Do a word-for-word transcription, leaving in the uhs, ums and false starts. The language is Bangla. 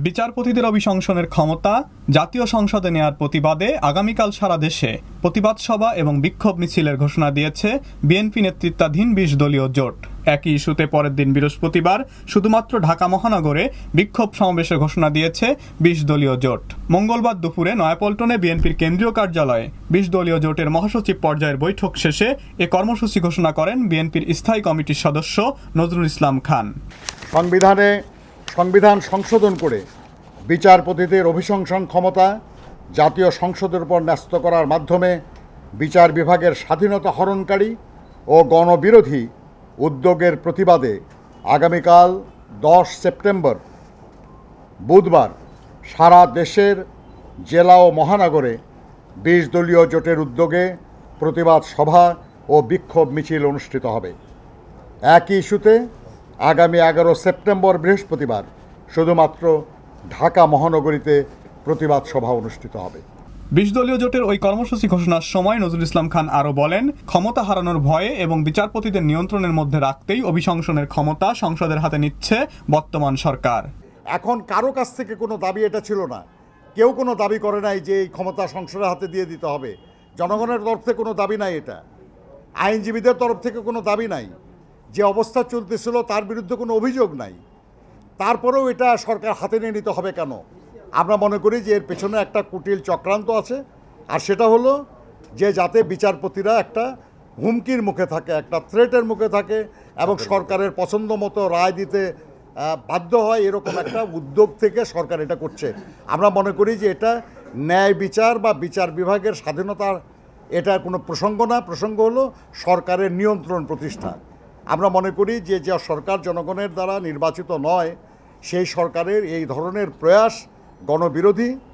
বিচারপতিদের অভিশংসনের ক্ষমতা জাতীয় সংসদে নেয়ার প্রতিবাদে আগামীকাল সারা দেশে প্রতিবাদ সভা এবং বিক্ষোভ মিছিলের ঘোষণা দিয়েছে বিএনপি নেতৃত্বাধীন বিশ দলীয় জোট। একই ইস্যুতে পরের দিন বৃহস্পতিবার শুধুমাত্র ঢাকা মহানগরে বিক্ষোভ সমাবেশের ঘোষণা দিয়েছে বিশ দলীয় জোট। মঙ্গলবার দুপুরে নয়াপল্টনে বিএনপির কেন্দ্রীয় কার্যালয়ে বিশ দলীয় জোটের মহাসচিব পর্যায়ের বৈঠক শেষে এ কর্মসূচি ঘোষণা করেন বিএনপির স্থায়ী কমিটির সদস্য নজরুল ইসলাম খান। সংবিধানে সংবিধান সংশোধন করে বিচারপতিদের অভিশংসন ক্ষমতা জাতীয় সংসদের উপর ন্যস্ত করার মাধ্যমে বিচার বিভাগের স্বাধীনতা হরণকারী ও গণবিরোধী উদ্যোগের প্রতিবাদে আগামীকাল দশ সেপ্টেম্বর বুধবার সারা দেশের জেলা ও মহানগরে বিশ দলীয় জোটের উদ্যোগে প্রতিবাদ সভা ও বিক্ষোভ মিছিল অনুষ্ঠিত হবে। একই ইস্যুতে আগামী এগারো সেপ্টেম্বর বৃহস্পতিবার শুধুমাত্র ঢাকা মহানগরীতে প্রতিবাদ সভা অনুষ্ঠিত হবে। বিশ দলীয় জোটের ওই কর্মসূচি ঘোষণার সময় নজরুল ইসলাম খান আরও বলেন, ক্ষমতা হারানোর ভয়ে এবং বিচারপতিদের নিয়ন্ত্রণের মধ্যে রাখতেই অভিশংসনের ক্ষমতা সংসদের হাতে নিচ্ছে বর্তমান সরকার। এখন কারো কাছ থেকে কোনো দাবি এটা ছিল না, কেউ কোনো দাবি করে নাই যে এই ক্ষমতা সংসদের হাতে দিয়ে দিতে হবে। জনগণের তরফ থেকে কোনো দাবি নাই, এটা আইনজীবীদের তরফ থেকে কোনো দাবি নাই, যে অবস্থা চলতেছিল তার বিরুদ্ধে কোনো অভিযোগ নাই। তারপরেও এটা সরকার হাতে নিয়ে নিতে হবে কেন? আমরা মনে করি যে এর পেছনে একটা কুটিল চক্রান্ত আছে, আর সেটা হলো যে যাতে বিচারপতিরা একটা হুমকির মুখে থাকে, একটা থ্রেটের মুখে থাকে এবং সরকারের পছন্দ মতো রায় দিতে বাধ্য হয়, এরকম একটা উদ্যোগ থেকে সরকার এটা করছে। আমরা মনে করি যে এটা ন্যায় বিচার বা বিচার বিভাগের স্বাধীনতার এটা কোনো প্রসঙ্গ না, প্রসঙ্গ হলো সরকারের নিয়ন্ত্রণ প্রতিষ্ঠা। আমরা মনে করি যে যে সরকার জনগণের দ্বারা নির্বাচিত নয়, সেই সরকারের এই ধরনের প্রয়াস গণবিরোধী